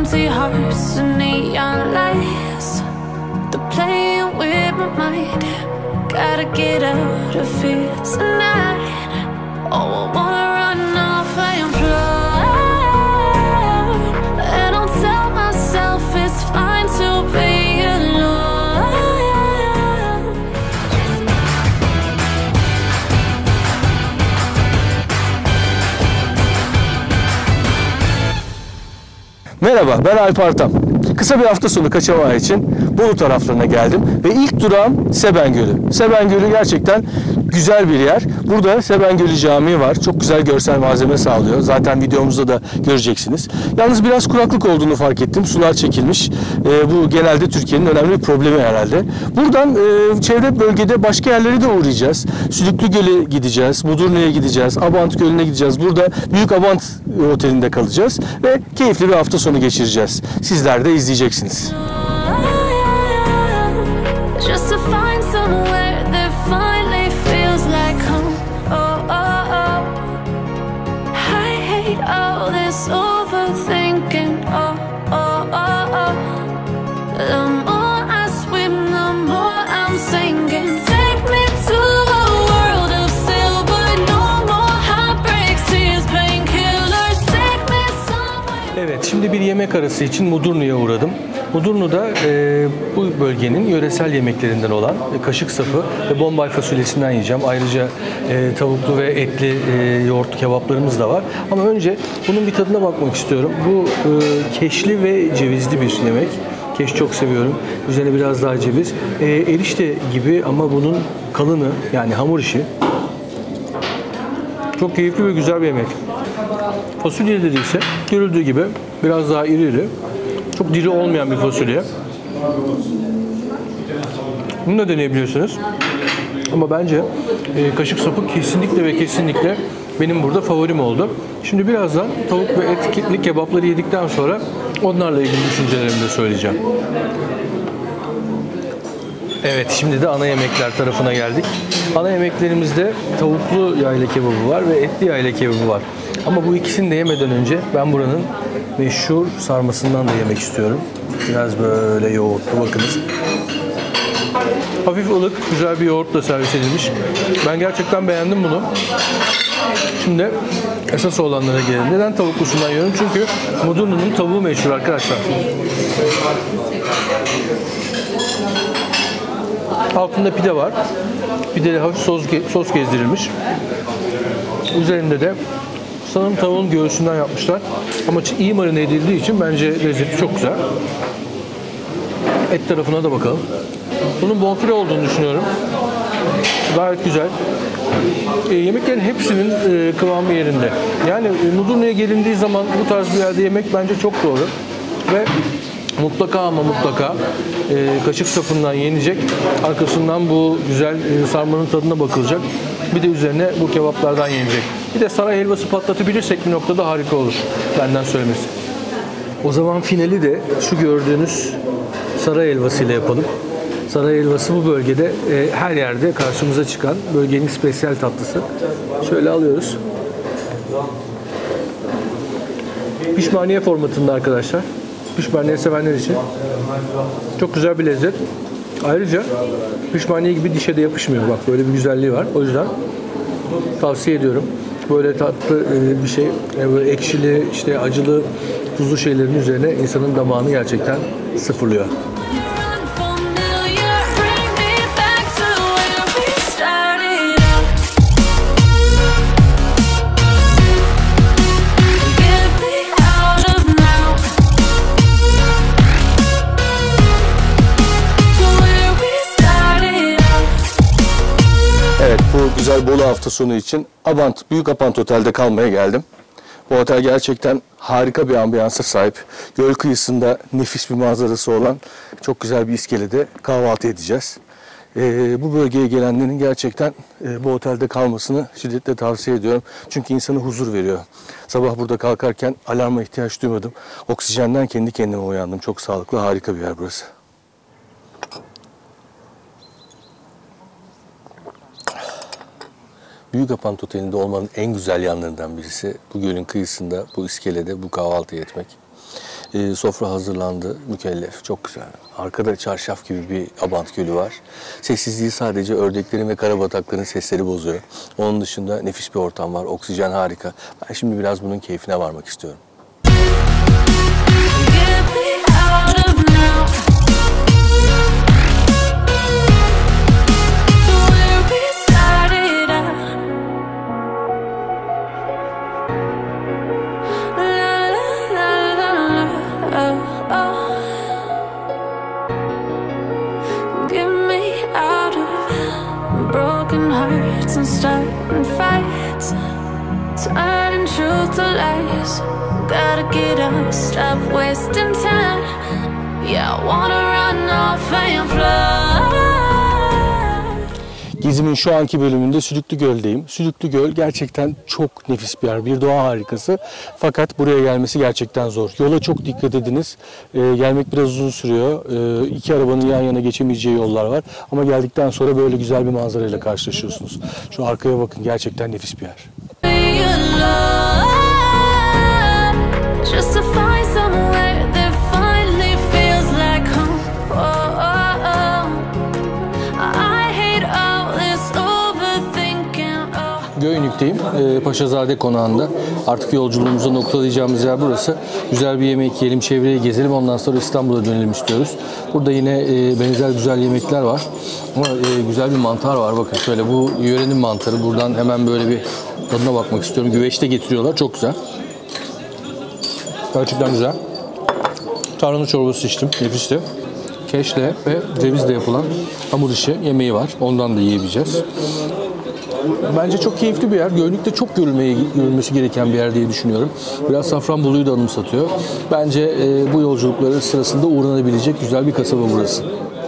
empty hearts and neon lights. They're playing with my mind. Gotta get out of here tonight. Oh, I wanna run off and fly. And I'll tell myself it's fine to be alone. Merhaba, ben Alp Artam. Kısa bir hafta sonu kaçamağı için Bolu taraflarına geldim ve ilk durağım Seben Gölü. Seben Gölü gerçekten güzel bir yer. Burada Seben Gölü Camii var. Çok güzel görsel malzeme sağlıyor. Zaten videomuzda da göreceksiniz. Yalnız biraz kuraklık olduğunu fark ettim. Sular çekilmiş. Bu genelde Türkiye'nin önemli bir problemi herhalde. Buradan çevre bölgede başka yerlere de uğrayacağız. Sülüklü Göl'e gideceğiz. Mudurnu'ya gideceğiz. Abant Gölü'ne gideceğiz. Burada Büyük Abant Oteli'nde kalacağız ve keyifli bir hafta sonu geçireceğiz. Sizler de izleyeceksiniz. Just to find somewhere that finally feels like home. Oh, oh, oh. I hate all this overthinking. Oh, oh, oh, oh. The more I swim, the more I'm sinking. Take me to a world of silver. No more heartbreaks, tears, painkillers. Take me somewhere. Evet, şimdi bir yemek arası için Mudurnu'ya uğradım. Mudurnu'da bu bölgenin yöresel yemeklerinden olan kaşık sapı ve bombay fasulyesinden yiyeceğim. Ayrıca tavuklu ve etli yoğurtlu kebaplarımız da var. Ama önce bunun bir tadına bakmak istiyorum. Bu keşli ve cevizli bir yemek. Keş çok seviyorum. Üzerine biraz daha ceviz. Erişte gibi ama bunun kalını, yani hamur işi. Çok keyifli ve güzel bir yemek. Fasulyeleri ise görüldüğü gibi biraz daha iri iri. Çok diri olmayan bir fasulye. Bunu da deneyebilirsiniz. Ama bence kaşık sapı kesinlikle ve kesinlikle benim burada favorim oldu. Şimdi birazdan tavuk ve etli kebapları yedikten sonra onlarla ilgili düşüncelerimi de söyleyeceğim. Evet, şimdi de ana yemekler tarafına geldik. Ana yemeklerimizde tavuklu yayla kebabı var ve etli yayla kebabı var. Ama bu ikisini de yemeden önce ben buranın meşhur sarmasından da yemek istiyorum. Biraz böyle yoğurtlu, bakınız. Hafif ılık, güzel bir yoğurtla servis edilmiş. Ben gerçekten beğendim bunu. Şimdi esas olanlara gelelim. Neden tavuklusundan yiyorum? Çünkü Mudurnu'nun tavuğu meşhur arkadaşlar. Altında pide var. Pideli hafif sos gezdirilmiş. Üzerinde de sanırım tavuğun göğsünden yapmışlar. Ama iyi marine edildiği için bence lezzeti çok güzel. Et tarafına da bakalım. Bunun bonfile olduğunu düşünüyorum. Gayet güzel. Yemeklerin hepsinin kıvamı yerinde. Yani Mudurnu'ya gelindiği zaman bu tarz bir yerde yemek bence çok doğru. Ve mutlaka ama mutlaka kaşık sapından yenecek. Arkasından bu güzel sarmanın tadına bakılacak. Bir de üzerine bu kebaplardan yenecek. Bir de saray helvası patlatabilirsek bir noktada harika olur. Benden söylemesi. O zaman finali de şu gördüğünüz saray helvası ile yapalım. Saray helvası bu bölgede her yerde karşımıza çıkan bölgenin spesiyel tatlısı. Şöyle alıyoruz. Pişmaniye formatında arkadaşlar. Pişmaniye sevenler için çok güzel bir lezzet. Ayrıca pişmaniye gibi dişe de yapışmıyor. Bak, böyle bir güzelliği var. O yüzden tavsiye ediyorum. Böyle tatlı bir şey, böyle ekşili, işte acılı, tuzlu şeylerin üzerine insanın damağını gerçekten sıfırlıyor. Evet, bu güzel Bolu hafta sonu için Büyük Abant Otel'de kalmaya geldim. Bu otel gerçekten harika bir ambiyansa sahip. Göl kıyısında nefis bir manzarası olan çok güzel bir iskelede kahvaltı edeceğiz. Bu bölgeye gelenlerin gerçekten bu otelde kalmasını şiddetle tavsiye ediyorum. Çünkü insana huzur veriyor. Sabah burada kalkarken alarma ihtiyaç duymadım. Oksijenden kendi kendime uyandım. Çok sağlıklı, harika bir yer burası. Büyük Abant Oteli'nde olmanın en güzel yanlarından birisi bu gölün kıyısında, bu iskelede bu kahvaltıyı etmek. Sofra hazırlandı, mükellef, çok güzel. Arkada çarşaf gibi bir Abant Gölü var. Sessizliği sadece ördeklerin ve karabatakların sesleri bozuyor. Onun dışında nefis bir ortam var, oksijen harika. Ben şimdi biraz bunun keyfine varmak istiyorum. And starting fights, turning truth to lies. Gotta get up, stop wasting time. Yeah, I wanna run off and fly. Gezimin şu anki bölümünde Sülüklü Göl'deyim. Sülüklü Göl gerçekten çok nefis bir yer, bir doğa harikası. Fakat buraya gelmesi gerçekten zor. Yola çok dikkat ediniz. Gelmek biraz uzun sürüyor. İki arabanın yan yana geçemeyeceği yollar var. Ama geldikten sonra böyle güzel bir manzarayla karşılaşıyorsunuz. Şu arkaya bakın, gerçekten nefis bir yer. Just to find somewhere that finally feels like home. I hate all this overthinking. Göynük'teyim, Paşazade Konağı'nda. Artık yolculuğumuzu noktalayacağımız yer burası. Güzel bir yemek yiyelim, çevreyi gezelim, ondan sonra İstanbul'a dönelim istiyoruz. Burada yine benzer güzel yemekler var. Ama güzel bir mantar var, bakın şöyle, bu yörenin mantarı. Buradan hemen böyle bir tadına bakmak istiyorum. Güveçte getiriyorlar, çok güzel. Gerçekten güzel. Tarhana çorbası içtim, nefisti. Keşle ve cevizle yapılan hamur işi yemeği var. Ondan da yiyebileceğiz. Bence çok keyifli bir yer. Göynük'te çok görülmesi gereken bir yer diye düşünüyorum. Biraz Safranbolu'yu da anımsatıyor. Bence bu yolculukları sırasında uğranabilecek güzel bir kasaba burası.